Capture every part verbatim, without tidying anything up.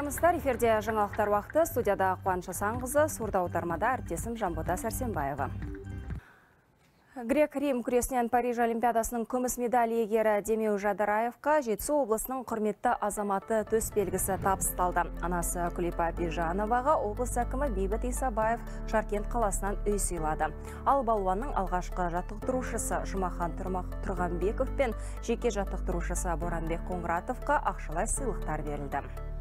Саламатсыздар, эфирде жаңалықтар уақыты, студияда Қуаныш Асанқызы, сурда аудармада әріптесім Жанбота Сәрсенбаева. Грек-Рим күресінен Париж Олимпиадасының күміс медаль иегері Демеу Жадыраевқа Жетісу облысының құрметті азаматы төс белгісі табысталды. Анасы Күлипа Бижановаға облыс әкімі Бейбіт Исабаев Жаркент қаласынан үй сыйлады. Ал балуанның алғашқы жаттықтырушысы Жұмахан Тұрғанбеков пен жеке жаттықтырушысы Боранбек Қоңыратовқа ақшалай сыйлықтар берілді.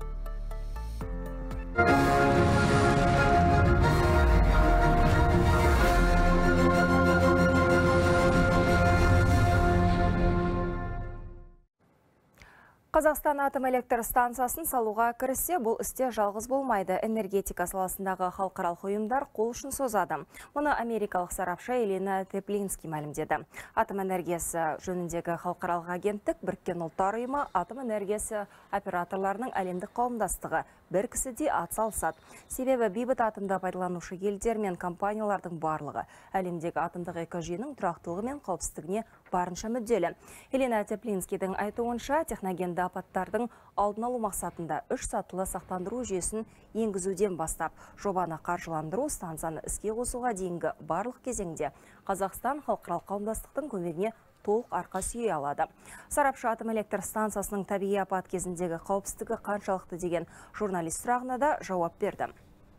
Қазақстан атом электр станциясын салуға кіріссе, бұл істе жалғыз болмайды. Энергетика саласындағы халықаралық ұйымдар қол ұшын созады. Мұны америкалық сарапшы Елена Теплинский мәлімдеді. Атом энергиясы жөніндегі халықаралық агенттік Біріккен ұлттар ұйымы атом энергиясы операторларының әлемдік қауымдастығы бір кісіде атсалысады. Себебі бейбіт атомды пайдаланушы елдер мен компаниялардың барлығы әлемдегі атомдық экожүйенің тұрақтылығы мен қауіпсіздігіне барынша мүдделі. Елена Теплинскийдің айтуынша, техногенді апаттардың алдын алу мақсатында үш сатылы сақтандыру жүйесін енгізуден бастап, жобаны қаржыландыру станцияны іске қосуға дейінгі барлық кезеңде Қазақстан халықаралық қауымдастықтың көмегіне толық арқа сүйей алады. Сарапшы атом электр станциясының табиғи апат кезіндегі қауіпсіздігі қаншалықты деген журналист сұрағына да жауап берді.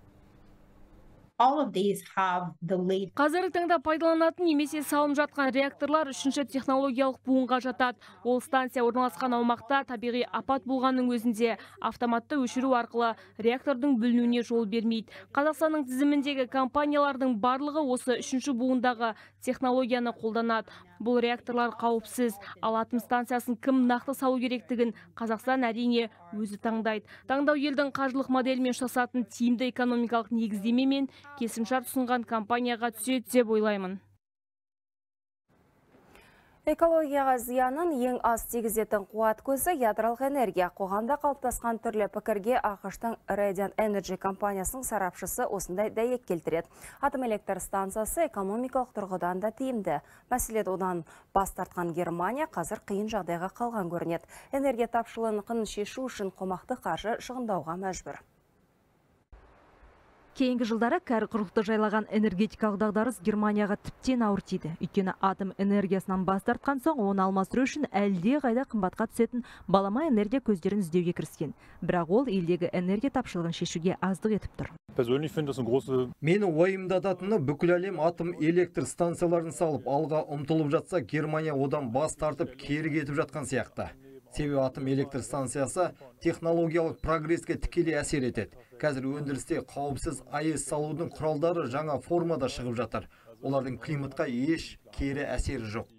Қазіргі таңда пайдаланатын немесе салынып жатқан реакторлар үшінші технологиялық буынға жатады. Ол станция орналасқан аумақта табиғи апат болғанның өзінде автоматты өшіру арқылы реактордың бүлінуіне жол бермейді. Қазақстанның тізіміндегі компаниялардың барлығы осы үшінші буындағы технологияны қолданады. Бұл реакторлар қауіпсіз, ал атом станциясын кім нақты салу керектігін Қазақстан әрине өзі таңдайды. Таңдау елдің қаржылық моделімен жасасатын тиімді экономикалық негіздемемен кесімшарт ұсынған компанияға түседі деп ойлаймын. Экологияға зиянын ең аз тигізетін қуат көзі ядролық энергия. Қоғамда қалыптасқан түрлі пікірге ақштың Radiant Energy компаниясының сарапшысы осындай дәйек келтіреді. Атом электр станциясы экономикалық тұрғыдан да тиімді. Мәселен, одан бас тартқан Германия қазір қиын жағдайға қалған көрінеді. Энергия тапшылығын шешу үшін қомақты қаржы шығындауға мәжбүр. Кейінгі жылдары кәрі құрлықты жайлаған энергетикалық дағдарыс Германияға тіптен ауыр тиді. Өйткені атом энергиясынан бас тартқан соң, оны алмастыру үшін әлде қайда қымбатқа түсетін балама энергия көздерін іздеуге кіріскен. Бірақ ол елдегі энергия тапшылығын шешуге аздық етіп тұр. Мені уайымдататыны, бүкіл әлем атом электр станцияларын салып, алға ұмтылып жатса, Германия одан бас тартып кері кетіп жатқан сияқты. Себебі атом электр станциясы технологиялық прогресске тікелей әсер етеді. Қазір өндірісте қауіпсіз АЭС салудың құралдары жаңа формада шығып жатыр. Олардың климатқа еш кері әсері жоқ.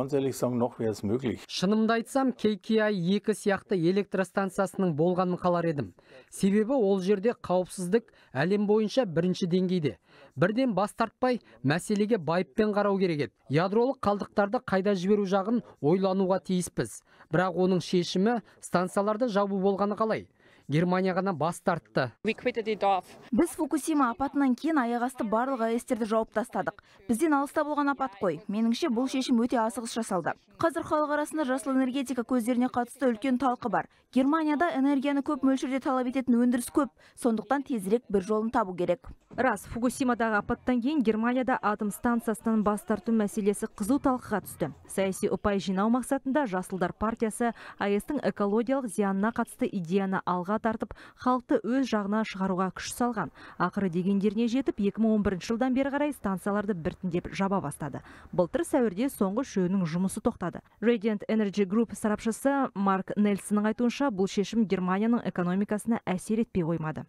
Шынымды айтсам, кей кей ай екі сияқты электростанциясының болғанын қалар едім. Себебі ол жерде қауіпсіздік әлем бойынша бірінші деңгейде. Бірден бас тартпай, мәселеге байыппен қарау керек еді. Ядролық қалдықтарды қайда жіберу жағын ойлануға тиіспіз. Бірақ оның шешімі станцияларды жабу болғаны қалай? Германия ғана бас тартты. Біз Фукусима апатынан кейін аяқасты барлық АЭСтерді жауып тастадық. Бізден алыста болған апат қой. Меніңше бұл шешім өте асығыс жасалды. Қазір халық арасында жасыл энергетика көздеріне қатысты үлкен талқы бар. Германияда энергияны көп мөлшерде талап ететін өндіріс көп, сондықтан тезірек бір жолын табу керек. Рас, Фукусимадағы апаттан кейін Германияда атом станциясынан бас тарту мәселесі қызу талқыға түсті. Саяси ұпай жинау мақсатында Жасылдар партиясы АЭСтің экологиялық зиянына қатысты идеяны алға тартып, халықты өз жағына шығаруға күш салған. Ақыры дегендеріне жетіп, екі мың он бірінші жылдан бері қарай станцияларды біртіндеп жаба бастады. Былтыр сәуірде соңғы үшеуінің жұмысы тоқтады. Radiant Energy Group сарапшысы Марк Нельсонның айтуынша, бұл шешім Германияның экономикасына әсер етпей қоймады.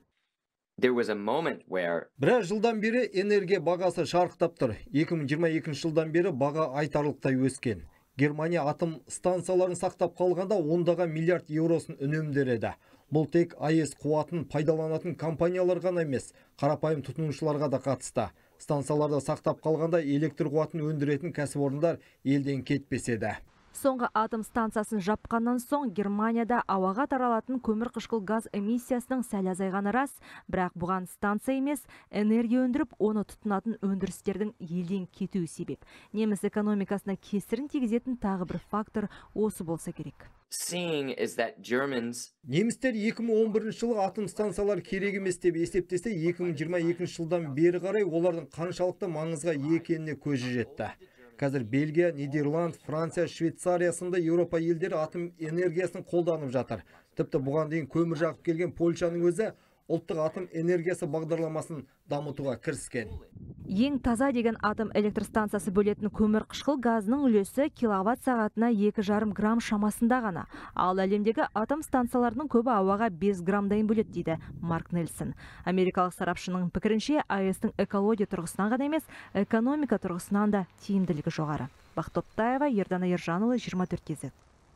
Біраз жылдан бері энергия бағасы шарықтап тұр. екі мың жиырма екінші жылдан бері баға айтарлықтай өскен. Германия атом станцияларын сақтап қалғанда ондаған миллиард еуросын үнемдереді. Бұл тек АЭС қуатын пайдаланатын компаниялар ғана емес, қарапайым тұтынушыларға да қатысты. Станцияларды сақтап қалғанда электр қуатын өндіретін кәсіпорындар елден кетпеседі. Соңғы атом станциясын жапқаннан соң Германияда ауаға таралатын көмірқышқыл газ эмиссиясының сәл азайғаны рас, бірақ бұған станция емес, энергия өндіріп, оны тұтынатын өндірістердің елден кетуі себеп. Неміс экономикасына кесірін тигізетін тағы бір фактор осы болса керек. seeing is that Germans Немістер екі мың он бірінші жылы атом станциялар керек емес деп есептесе, екі мың жиырма екінші жылдан бері қарай олардың қаншалықты маңызға екеніне көзі жетті. Қазір Бельгия, Нидерланд, Франция, Швейцария сынды Еуропа елдері атом энергиясын қолданып жатыр. Тіпті бұған дейін көмір жағып келген Польшаның өзі ұлттық атом энергиясы бағдарламасын дамытуға кіріскен. Ең таза деген атом электростанциясы бөлетін көмір қышқыл газының үлесі киловатт сағатына екі жарым грамм шамасында ғана. Ал әлемдегі атом станцияларының көбі ауаға бес граммдайын бөледі дейді Марк Нельсон. Америкалық сарапшының пікірінше, АЭС-тің экология тұрғысынан ғана емес, экономика тұрғысынан да тиімділігі жоғары. Бақыт Оптаева, Ердана Ержанұлы, жиырма төрт кз.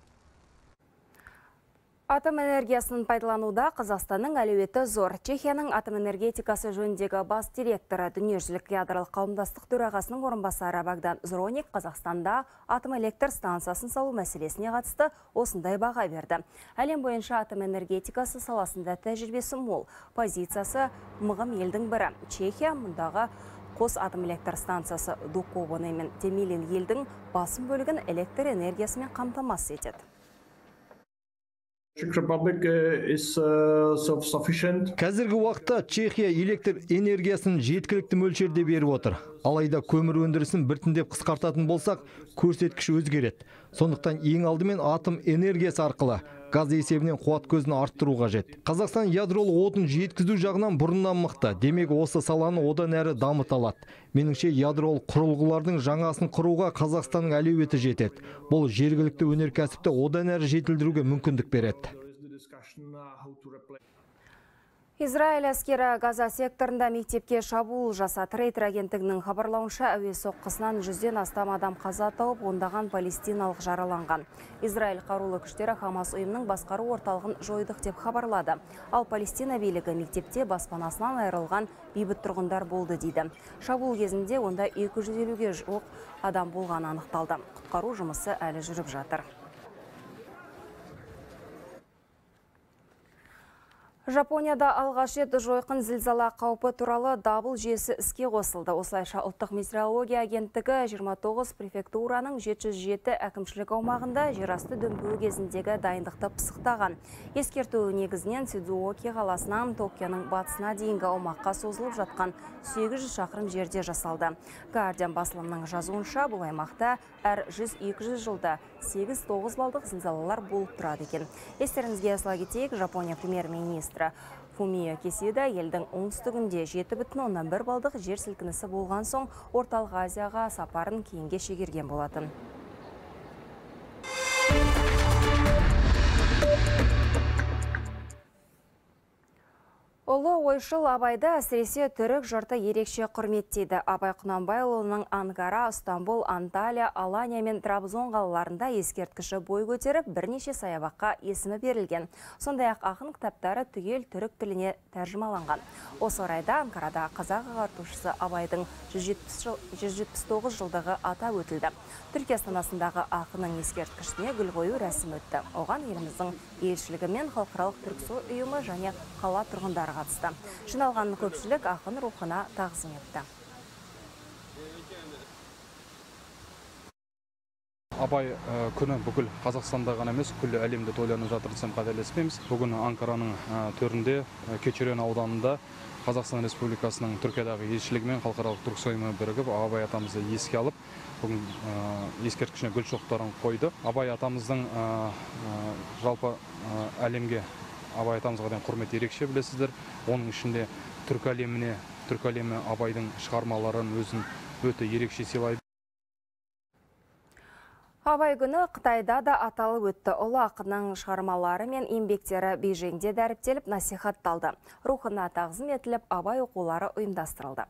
Атом энергиясын пайдалануда Қазақстанның әлеуеті зор. Чехияның атом энергетикасы жөніндегі бас директоры, дүниежүзілік ядролық қауымдастық төрағасының орынбасары Богдан Зроник Қазақстанда атом электр станциясын салу мәселесіне қатысты осындай баға берді. Әлем бойынша атом энергетикасы саласында тәжірибесі мол, позициясы мығым елдің бірі. Чехия мұндағы қос атом электр станциясы Дукованы мен Темилин елдің басым бөлігін электр энергиясымен қамтамасыз етеді. Қазіргі уақытта Чехия электр энергиясын жеткілікті мөлшерде беріп отыр. Алайда көмір өндірісін біртіндеп қысқартатын болсақ, көрсеткіш өзгереді. Сондықтан ең алдымен атом энергиясы арқылы газ есебінен қуат көзін арттыру қажет. Қазақстан ядролық отын жеткізу жағынан бұрыннан мықты. Демек, осы саланы одан әрі дамыта алады. Меніңше, ядролық құрылғылардың жаңасын құруға Қазақстанның әлеуеті жетеді. Бұл жергілікті өнеркәсіпті одан әрі жетілдіруге мүмкіндік береді. Израиль әскері Газа секторында мектепке шабуыл жасады. Рейтер агенттігінің хабарлауынша, әуе соққысынан жүзден астам адам қаза тауып, ондаған палестиналық жараланған. Израиль қарулы күштері Хамас ұйымының басқару орталығын жойдық деп хабарлады. Ал Палестина билігі мектепте баспанасынан айырылған бейбіт тұрғындар болды дейді. Шабуыл кезінде онда екі жүз елуге жуық адам болғаны анықталды. Құтқару жұмысы әлі жүріп жатыр. Жапонияда алғаш рет жойқын зілзала қаупі туралы дабыл жүйесі іске қосылды. Осылайша ұлттық метеорология агенттігі жиырма тоғыз префектураның жеті жүз жеті әкімшілік аумағында жерасты дүмпуі кезіндегі дайындықты пысықтаған. Ескерту негізінен Сидзуоки қаласынан Токионың батысына дейінгі аумаққа созылып жатқан сегіз жүз шақырым жерде жасалды. Guardian басылымның жазуынша, бұл аймақта әр жүз екі жүз жылда сегіз тоғыз балдық зілзалалар болып тұрады екен. Естеріңізге сала кетейік, Жапония премьер-министрі Фумио Кисида елдің оңтүстігінде жеті бүтін оннан бір балдық жер сілкінісі болған соң Орталық Азияға сапарын кейінге шегерген болатын. Ұлы ойшыл Абайды әсіресе түрік жұрты ерекше құрметтейді. Абай Құнанбайұлының Анкара, Стамбул, Анталия, Алания мен Трабзон қалаларында ескерткіші бой көтеріп, бірнеше саябаққа есімі берілген. Сондай-ақ ақын кітаптары түгел түрік тіліне тәржімаланған. Осы орайда Анкарада қазақ ағартушысы Абайдың жүз жетпіс тоғыз жылдығы атап өтілді. Түркия астанасындағы ақынның ескерткішіне гүл қою рәсім өтті. Оған еліміздің елшілігі мен халықаралық түрксой ұйымы және қала тұрғындары қатысты. Жиналған көпшілік ақын рухына тағзым етті. Абай күні бүкіл Қазақстанда ғана емес, күллі әлемде тойланып жатыр десем қателеспейміз. Бүгін Анкараның төрінде Keçiören ауданында Қазақстан Республикасының Түркиядағы елшілігі мен халықаралық түрксой ұйымы бірігіп, Абай атамызды еске алып, бүгін ескерткішіне гүл шоқтарын қойды. Абай атамыздың жалпы әлемге Абай атамызға деген құрмет ерекше білесіздер. Оның ішінде түркі әлеміне, түркі әлемі Абайдың шығармаларын өзін өте ерекше сыйлайды. Абай күні Қытайда да аталып өтті. Ұлы ақынның шығармалары мен еңбектері Бейжіңде дәріптеліп насихатталды. Рухына тағзым етіліп, Абай оқулары ұйымдастырылды.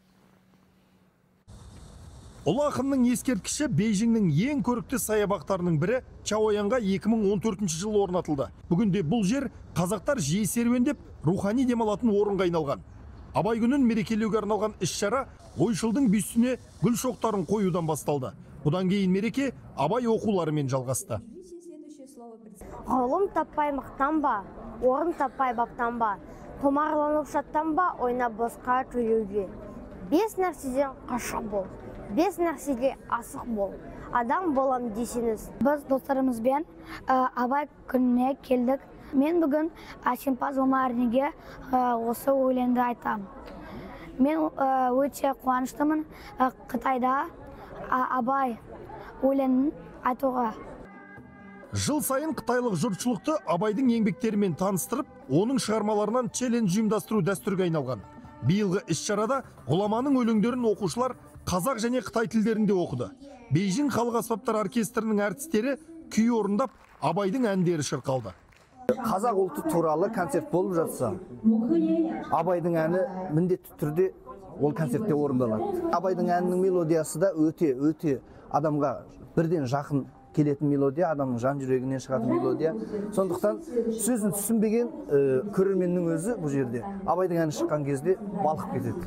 Ұлы ақынның ескерткіші Бейжіңнің ең көрікті саябақтарының бірі Чаоянға екі мың он төртінші жылы орнатылды. Бүгінде бұл жер қазақтар жиі серуендеп, рухани демалатын орынға айналған. Абай күнін мерекелеуге арналған іс-шара ойшылдың бюстіне гүл шоқтарын қоюдан басталды. Бұдан кейін мереке Абай оқуларымен жалғасты. Ғылым таппай мақтанба, орын таппай баптанба, құмарланып шаттанба, ойна босқа төлеуге. Бес нәрседен қашық бол, бес нәрседе асық бол. адам болам дейсіңіз? Біз достарымызбен Абай күніне келдік. Мен бүгін Әшімпаз Омаринге осы өлеңді айтам. Мен өте қуаныштымын Қытайда Абай өлеңін айтуға. Жыл сайын қытайлық жұртшылықты Абайдың еңбектерімен таныстырып, оның шығармаларынан челлендж ұйымдастыру дәстүрге айналған. Биылғы іс-шарада ғұламаның өлеңдерін оқушылар қазақ және қытай тілдерінде оқыды. Бейжің халық аспаптар оркестрінің әртістері күй орындап, Абайдың әндері шырқалды. Қазақ ұлты туралы концерт болып жатса, Абайдың әні міндетті түрде ол концертте орындалады. Абайдың әнінің мелодиясы да өте өте адамға бірден жақын келетін мелодия, адамның жан жүрегінен шығатын мелодия. Сондықтан сөзін түсінбеген көрерменнің өзі бұл жерде Абайдың әні шыққан кезде балқып кетеді.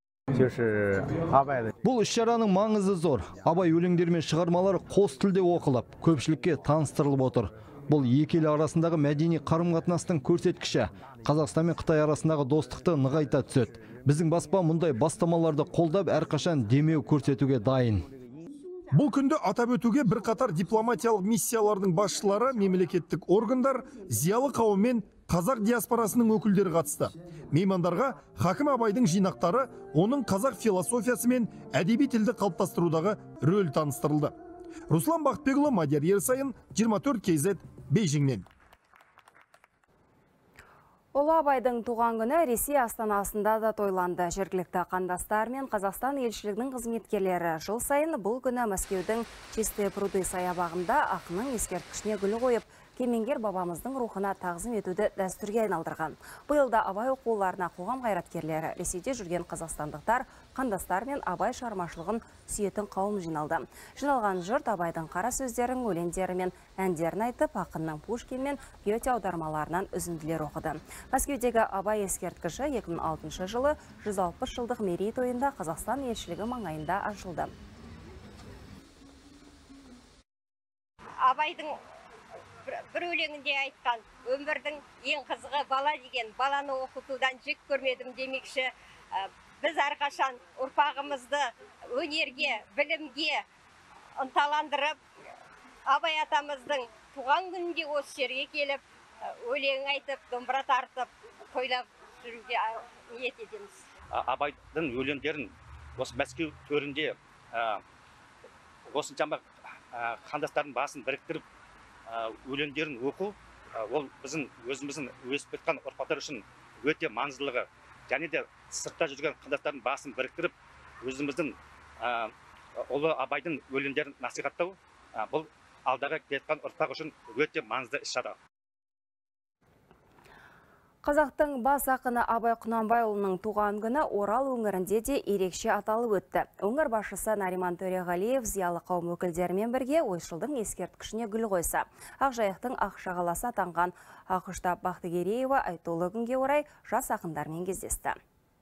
Бұл іс-шараның маңызы зор. Абай өлеңдері мен шығармалары қос тілде оқылып, көпшілікке таныстырылып отыр. Бұл екі ел арасындағы мәдени қарым-қатынастың көрсеткіші. Қазақстан мен Қытай арасындағы достықты нығайта түседі. Біздің баспа мұндай бастамаларды қолдап, әрқашан демеу көрсетуге дайын. Бұл күнді атап өтуге бірқатар дипломатиялық миссиялардың басшылары, мемлекеттік органдар, зиялы қауым мен қазақ диаспорасының өкілдері қатысты. Меймандарға Хакім Абайдың жинақтары, оның қазақ философиясы мен әдеби тілді қалыптастырудағы рөл таныстырылды. Руслан Бақытбекұлы, Мадияр Ерсайын, жиырма төрт кей зет, Бейжіңнен. Ұлы Абайдың туған күні Ресей астанасында да тойланды. Жергілікті қандастар мен Қазақстан елшілігінің қызметкерлері жыл сайын бұл күні Мәскеудің Чистые пруды саябағында ақынның ескерткішіне гүл қойып, кемеңгер бабамыздың рухына тағзым етуді дәстүрге айналдырған. Биылда Абай оқуларына қоғам қайраткерлері, Ресейде жүрген қазақстандықтар, қандастар мен Абай шығармашылығын сүйетін қауым жиналды. Жиналған жұрт Абайдың қара сөздерін, өлеңдері мен әндерін айтып, ақынның Пушкин мен Гете аудармаларынан үзінділер оқыды. Мәскеудегі Абай ескерткіші екі мың алтыншы жылы жүз алпыс жылдық мерейтойында Қазақстан елшілігі маңайында ашылды. Абайдың бір өлеңінде айтқан, өмірдің ең қызығы бала деген, баланы оқытудан жек көрмедім демекші, біз әрқашан ұрпағымызды өнерге, білімге ынталандырып, Абай атамыздың туған күнінде осы жерге келіп, өлең айтып, домбыра тартып, тойлап жүруге ниет етеміз. Абайдың өлеңдерін осы Мәскеу төрінде осыншама қандастардың басын біріктіріп, өлеңдерін оқу, ол біздің өзіміздің өсіп кеткен ұрпақтар үшін өте маңыздылығы. Және де сыртта жүрген қандастардың басын біріктіріп, өзіміздің ұлы Абайдың өлеңдерін насихаттау, бұл алдағы келетін ұрпақ үшін өте маңызды іс-шара. Қазақтың бас ақыны Абай Құнанбайұлының туған күні Орал өңірінде де ерекше аталып өтті. Өңір басшысы Нариман Төреғалиев зиялы қауым өкілдерімен бірге ойшылдың ескерткішіне гүл қойса. Ақжайықтың ақ шағаласы атанған Ақұштап Бақтыгереева айтулы күнге орай жас ақындармен кездесті.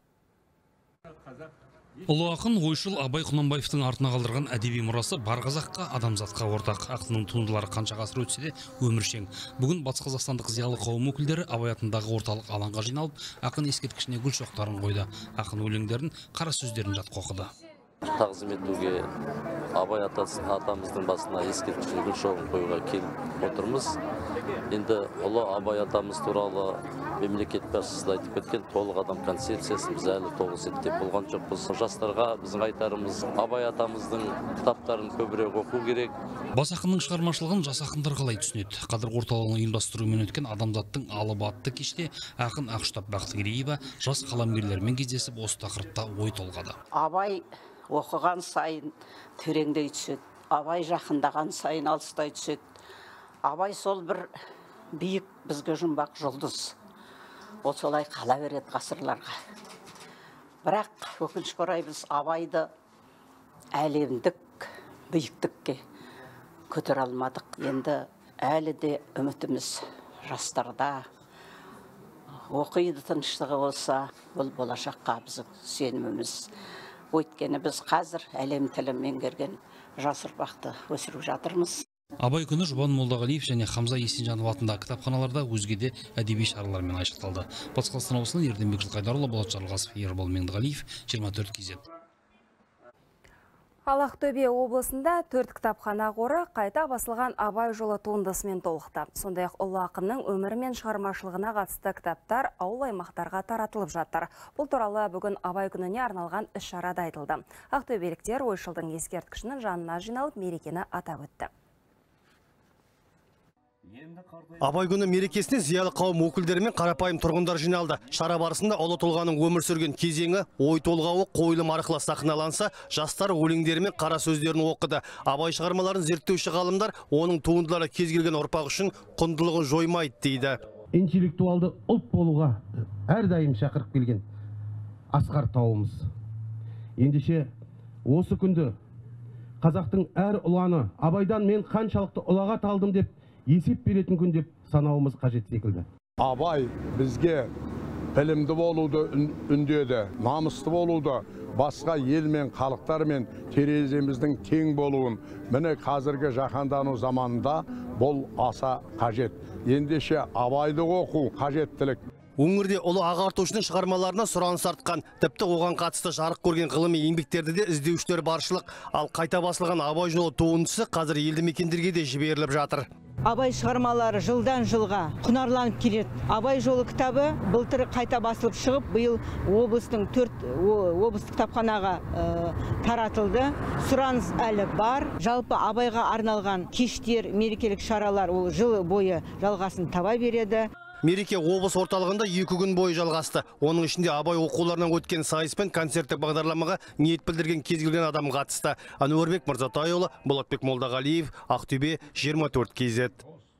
Ұлы ақын ойшыл Абай Құнанбаевтың артына қалдырған әдеби мұрасы бар қазаққа, адамзатқа ортақ. Ақынның туындылары қанша ғасыр өтсе де өміршең. Бүгін батыс қазақстандық зиялы қауым өкілдері Абай атындағы орталық алаңға жиналып, ақын ескерткішіне гүл шоқтарын қойды. Ақын өлеңдерін, қара сөздерін жатқа оқыды. Тағзым етуге Абай атамыздың басына ескерткішіне гүл шоғын қоюға келіп отырмыз. Енді ұлы Абай атамыз туралы мемлекет басшысы айтып кеткен толық адам концепциясын біз әлі тоғыз зерттеп болған жоқпыз. Жастарға біздің айтарымыз Абай атамыздың кітаптарын көбірек оқу керек. Бас ақынның шығармашылығын жас ақындар қалай түсінеді? Қадыр орталығының ұйымдастыруымен өткен адамзаттың алыбы атты кеште ақын Ақұштап Бақтыгереева жас қаламгерлермен кездесіп осы тақырыпта ой толғады. Абай оқыған сайын тереңдей түседі. Абай жақындаған сайын алыстай түседі. Абай сол бір биік бізге жұмбақ жұлдыз. Ол солай қала береді ғасырларға. Бірақ өкінішке орай біз Абайды әлемдік биіктікке көтере алмадық. Енді әлі де үмітіміз жастарда. Оқиды тыныштығы болса, бұл болашаққа біздің сеніміміз. Өйткені біз қазір әлем тілін меңгерген жас ұрпақты өсіріп жатырмыз. Абай күні Жұбан Молдағалиев және Хамза Есенжанов атындағы кітапханаларда өзге де әдеби шаралармен айшықталды. Батыс Қазақстан облысынан Ерденбек Жылқайдарұлы, Болат Жарылғасов, Ербол Меңдіғалиев, жиырма төрт кей зет. Ал Ақтөбе облысында төрт кітапхана қоры қайта басылған Абай жолы туындысымен толықты. Сондай-ақ ұлы ақынның өмірі мен шығармашылығына қатысты кітаптар ауыл аймақтарға таратылып жатыр. Бұл туралы бүгін Абай күніне арналған іс-шарада айтылды. Ақтөбеліктер ойшылдың ескерткішінің жанына жиналып мерекені атап өтті. Абай күні мерекесіне зиялы қауым өкілдері мен қарапайым тұрғындар жиналды. Шара барысында ұлы тұлғаның өмір сүрген кезеңі, ой толғауы қойылым арқылы сахналанса, жастар өлеңдері мен қара сөздерін оқыды. Абай шығармаларын зерттеуші ғалымдар оның туындылары кез келген ұрпақ үшін құндылығын жоймайды дейді. Интеллектуалды ұлт болуға әрдайым шақырып келген асқар тауымыз. Ендеше осы күнді қазақтың әр ұланы Абайдан мен қаншалықты ұлағат алдым деп есеп беретін күн деп санауымыз қажет секілді. Абай бізге білімді болуды үндеді, намысты болуды, басқа ел мен халықтар мен тереземіздің тең болуын. Міне қазіргі жаһандану заманында бұл аса қажет. Ендеше Абайды оқу қажеттілік. Өңірде ұлы ағартушының шығармаларына сұраныс артқан, тіпті оған қатысты жарық көрген ғылыми еңбектерді де іздеушілер баршылық. Ал қайта басылған Абай жолы туындысы қазір елді мекендерге де жіберіліп жатыр. Абай шығармалары жылдан жылға құнарланып келеді. Абай жолы кітабы былтыр қайта басылып шығып, биыл облыстың төрт облыстық кітапханаға таратылды. Сұраныс әлі бар. Жалпы Абайға арналған кештер, мерекелік шаралар ол жыл бойы жалғасын таба береді. Мереке облыс орталығында екі күн бойы жалғасты. Оның ішінде Абай оқуларынан өткен сайыс пен концерттік бағдарламаға ниет білдірген кез келген адам қатысты. Әнуарбек Мырзатайұлы, Болатбек Молдағалиев, Ақтөбе, жиырма төрт кей зет.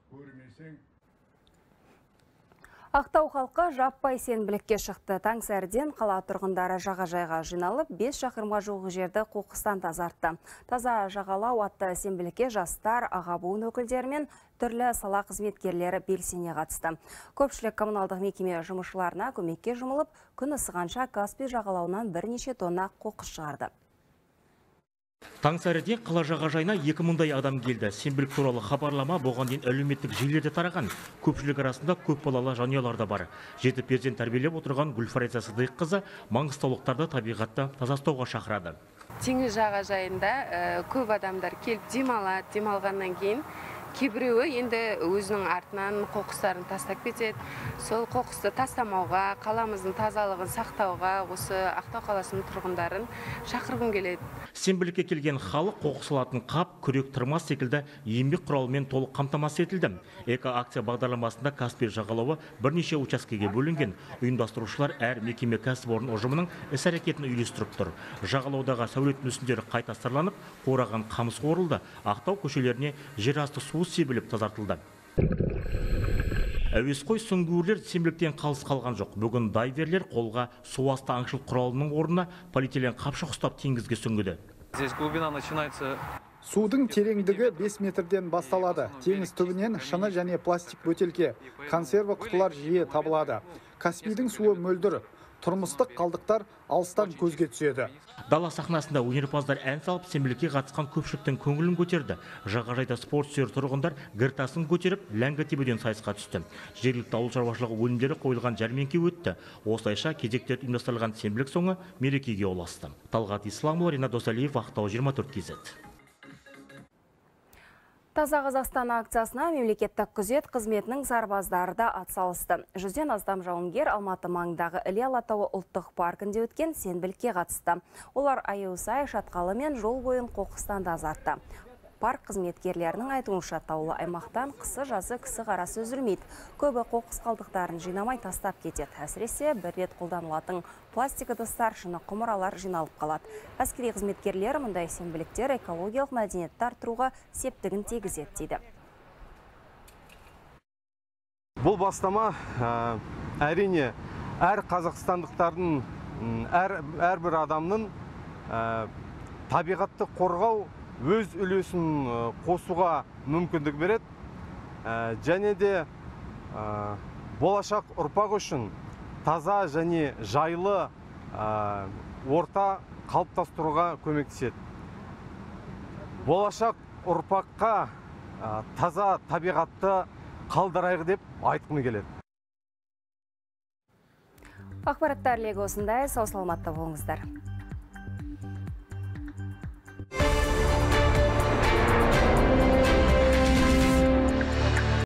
Ақтау халқы жаппай сенбілікке шықты. Таңсәріден қала тұрғындары жағажайға жиналып, бес шақырымға жуық жерді қоқыстан тазартты. Таза жағалау атты сенбілікке жастар, аға буын өкілдері мен түрлі сала қызметкерлері белсене қатысты. Көпшілік коммуналдық мекеме жұмысшыларына көмекке жұмылып, күн ысығанша Каспий жағалауынан бірнеше тонна қоқыс шығарды. Таңсәріде қала жағажайына екі мыңдай адам келді. Сенбілік туралы хабарлама бұған дейін әлеуметтік желілерде тараған. Көпшілік арасында көп балалы жанұялар да бар. Жеті перзент тәрбиелеп отырған Гүлфариза Сыдыққызы маңғыстаулықтарды табиғатты таза ұстауға шақырады. Теңіз жағажайында көп адамдар келіп демалады, демалғаннан кейін кейбіреуі енді өзінің артынан қоқыстарын тастап кетеді. Сол қоқысты тастамауға, қаламыздың тазалығын сақтауға осы Ақтау қаласының тұрғындарын шақырғым келеді. Сенбілікке келген халық қоқыс алатын қап, күрек, тырмас секілді еңбек құралымен толық қамтамасыз етілді. Эко-акция бағдарламасында Каспий жағалауы бірнеше учаскеге бөлінген. Ұйымдастырушылар әр мекеме кәсіпорын ұжымының іс-әрекетін үйлестіріп тұр. Жағалаудағы сәулет мүсіндері қайта сырланып, қураған қамыс орылды. Ақтау көшелеріне жер асты су себіліп тазартылды. Әуесқой сүңгуірлер сенбіліктен қалыс қалған жоқ. Бүгін дайверлер қолға су асты аңшылық құралының орнына полиэтилен қапшық ұстап теңізге сүңгіді. Здесь глубина начинается. Судың тереңдігі бес метрден басталады. Теңіз түбінен шыны және пластик бөтелке, консерва құтылар жиі табылады. Каспийдің суы мөлдір. Тұрмыстық қалдықтар алыстан көзге түседі. Дала сахнасында өнерпаздар ән салып, сенбілікке қатысқан көпшіліктің көңілін көтерді. Жағажайда спорт сүйер тұрғындар гіртасын көтеріп, ләңгі тебуден сайысқа түсті. Жергілікті ауыл шаруашылығы өнімдері қойылған жәрмеңке өтті. Осылайша кезекте ұйымдастырылған сенбілік соңы мерекеге ұласты. Талғат Исламұлы, Ринат Досалиев, Ақтау, жиырма төрт кей зет. Таза Қазақстан акциясына мемлекеттік күзет қызметінің сарбаздары да атсалысты. Жүзден астам жауынгер Алматы маңындағы Іле Алатауы ұлттық паркінде өткен сенбілікке қатысты. Олар Аюсай шатқалы мен жол бойын қоқыстан тазартты. Парк қызметкерлерінің айтуынша таулы аймақтан қысы жазы кісі қарасы үзілмейді. Көбі қоқыс қалдықтарын жинамай тастап кетеді. Әсіресе бір рет қолданылатын пластик ыдыстар, шыны құмыралар жиналып қалады. Әскери қызметкерлер мұндай сенбіліктер экологиялық мәдениетті арттыруға септігін тигізеді дейді. Бұл бастама әрине әр қазақстандықтардың, әрбір адамның табиғатты қорғау өз үлесін қосуға мүмкіндік береді. Және де болашақ ұрпақ үшін таза және жайлы орта қалыптастыруға көмектеседі. Болашақ ұрпаққа таза табиғатты қалдырайық деп айтқым келеді. Ақпараттар легі осындай, сау саламатта болыңыздар.